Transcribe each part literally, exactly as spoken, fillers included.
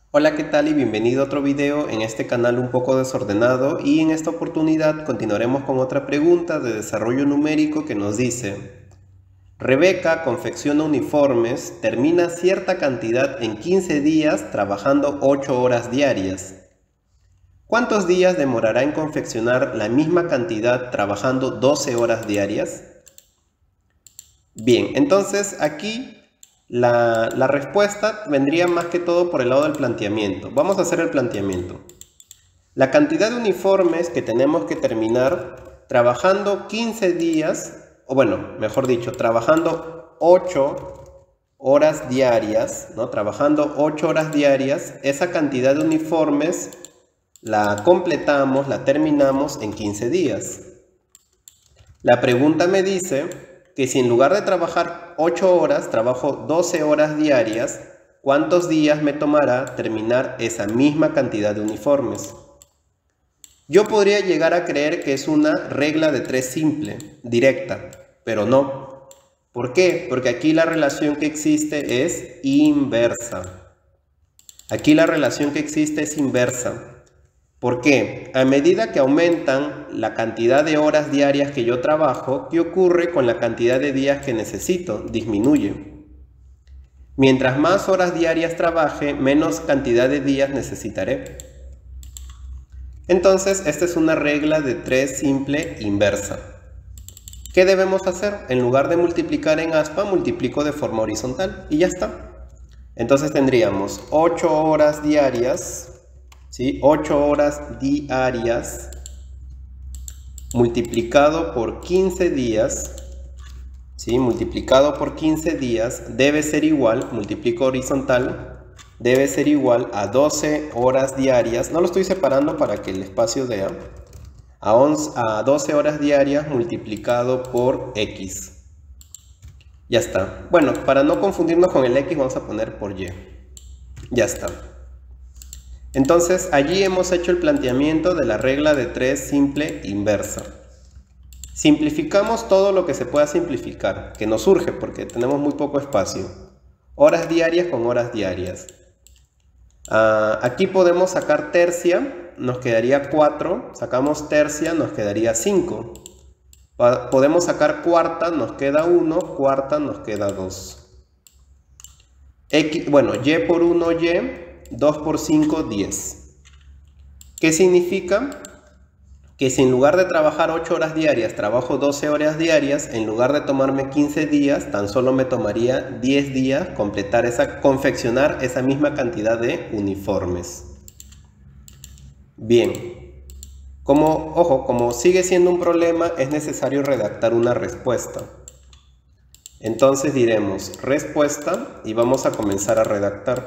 Hola, ¿qué tal? Y bienvenido a otro video en este canal un poco desordenado, y en esta oportunidad continuaremos con otra pregunta de desarrollo numérico que nos dice: Rebeca confecciona uniformes, termina cierta cantidad en quince días trabajando ocho horas diarias. ¿Cuántos días demorará en confeccionar la misma cantidad trabajando doce horas diarias? Bien, entonces aquí la, la respuesta vendría más que todo por el lado del planteamiento. Vamos a hacer el planteamiento. La cantidad de uniformes que tenemos que terminar trabajando quince días, o bueno, mejor dicho, trabajando ocho horas diarias, ¿no? Trabajando ocho horas diarias, esa cantidad de uniformes la completamos, la terminamos en quince días. La pregunta me dice que si en lugar de trabajar ocho horas, trabajo doce horas diarias, ¿cuántos días me tomará terminar esa misma cantidad de uniformes? Yo podría llegar a creer que es una regla de tres simple, directa, pero no. ¿Por qué? Porque aquí la relación que existe es inversa. Aquí la relación que existe es inversa. ¿Por qué? A medida que aumentan la cantidad de horas diarias que yo trabajo, ¿qué ocurre con la cantidad de días que necesito? Disminuye. Mientras más horas diarias trabaje, menos cantidad de días necesitaré. Entonces, esta es una regla de tres simple inversa. ¿Qué debemos hacer? En lugar de multiplicar en aspa, multiplico de forma horizontal y ya está. Entonces tendríamos ocho horas diarias, ¿sí? ocho horas diarias multiplicado por quince días, ¿sí? multiplicado por quince días debe ser igual, multiplico horizontal, debe ser igual a doce horas diarias. No lo estoy separando para que el espacio vea. A, once, a doce horas diarias multiplicado por X. Ya está. Bueno, para no confundirnos con el X vamos a poner por Y. Ya está. Entonces allí hemos hecho el planteamiento de la regla de tres simple inversa. Simplificamos todo lo que se pueda simplificar, que nos surge porque tenemos muy poco espacio. Horas diarias con horas diarias. Uh, aquí podemos sacar tercia, nos quedaría cuatro. Sacamos tercia, nos quedaría cinco. Podemos sacar cuarta, nos queda uno. Cuarta, nos queda dos. X, bueno, Y por uno, Y. dos por cinco, diez. ¿Qué significa? Que si en lugar de trabajar ocho horas diarias, trabajo doce horas diarias, en lugar de tomarme quince días, tan solo me tomaría diez días completar esa, confeccionar esa misma cantidad de uniformes. Bien. Como, ojo, como sigue siendo un problema, es necesario redactar una respuesta. Entonces diremos respuesta y vamos a comenzar a redactar.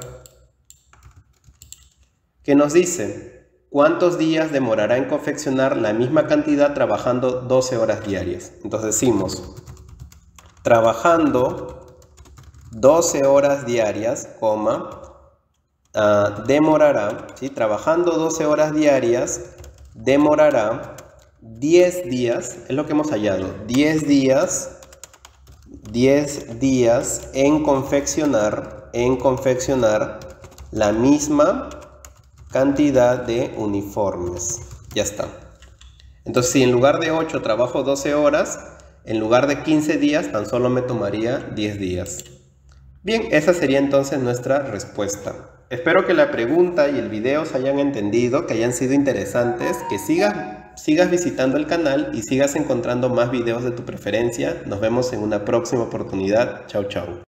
¿Qué nos dice? ¿Cuántos días demorará en confeccionar la misma cantidad trabajando doce horas diarias? Entonces decimos, trabajando doce horas diarias, coma, uh, demorará, ¿sí? Trabajando doce horas diarias, demorará diez días, es lo que hemos hallado, diez días, diez días en confeccionar, en confeccionar la misma cantidad de uniformes. Ya está. Entonces, si en lugar de ocho trabajo doce horas, en lugar de quince días, tan solo me tomaría diez días. Bien, esa sería entonces nuestra respuesta. Espero que la pregunta y el video se hayan entendido, que hayan sido interesantes, que sigas, sigas visitando el canal y sigas encontrando más videos de tu preferencia. Nos vemos en una próxima oportunidad. Chao, chao.